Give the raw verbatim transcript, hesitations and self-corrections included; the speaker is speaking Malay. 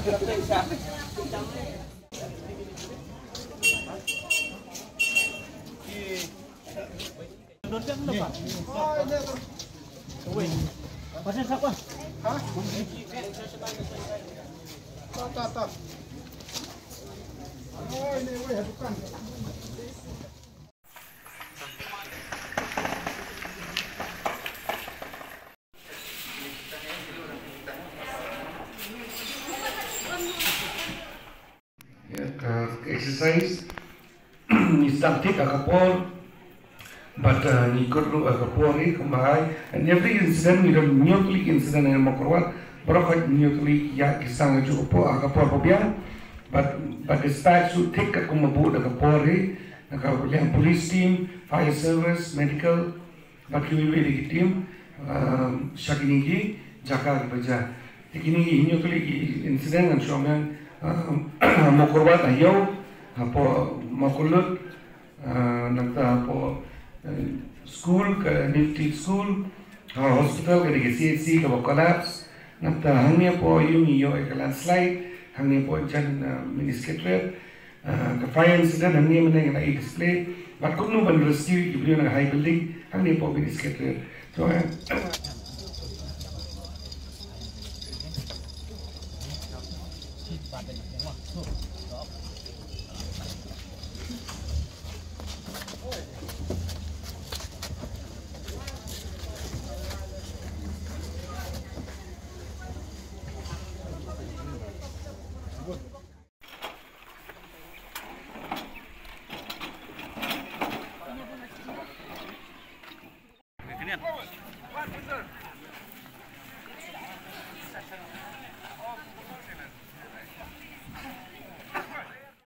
Pasal siapa? Hah? Tak, tak, tak. Oh, ini weh, bukan. Exercise ni static akapor but uh, ni kodru akapor ni kumai and every incident ni dan nyokli incident yang Mawkyrwat berapa nyokli ya kisang ju po akapor pobiang but but dispatch to take akumabu akapor ni akapor police team, fire service, medical but we really team shakini ki Jaka baja tikini nyokli incident and shomen Mawkyrwat ayo apo Mawkyrwat nagta apo school ka nifty school hospital ka digi C H C ka collapse nagta hangni po yung iyo ka landslide hangni po jan mini secretariat ka fire incident hangni man na display but kung no ban rescue ibyo na high building hangni po mini secretariat so Pada nak tengok.